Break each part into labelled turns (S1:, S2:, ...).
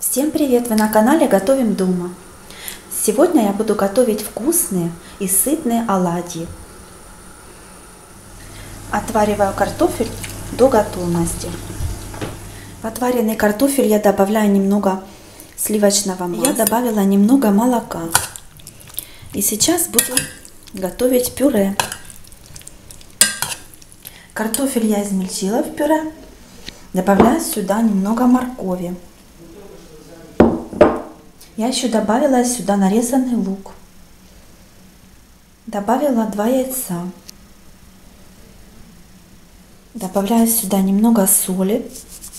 S1: Всем привет! Вы на канале Готовим дома. Сегодня я буду готовить вкусные и сытные оладьи. Отвариваю картофель до готовности. В отваренный картофель я добавляю немного сливочного масла. Я добавила немного молока. И сейчас буду готовить пюре. Картофель я измельчила в пюре. Добавляю сюда немного моркови. Я еще добавила сюда нарезанный лук. Добавила 2 яйца. Добавляю сюда немного соли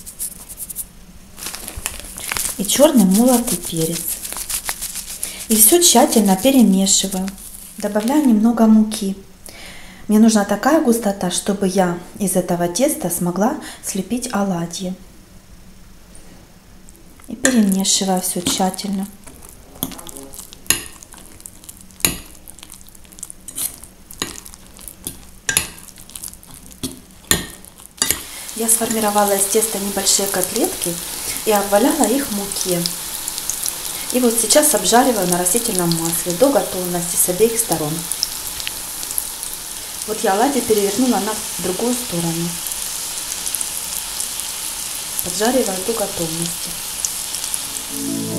S1: и черный молотый перец. И все тщательно перемешиваю. Добавляю немного муки. Мне нужна такая густота, чтобы я из этого теста смогла слепить оладьи. И перемешиваю все тщательно. Я сформировала из теста небольшие котлетки и обваляла их в муке. И вот сейчас обжариваю на растительном масле до готовности с обеих сторон. Вот я оладьи перевернула на другую сторону. Поджариваю до готовности.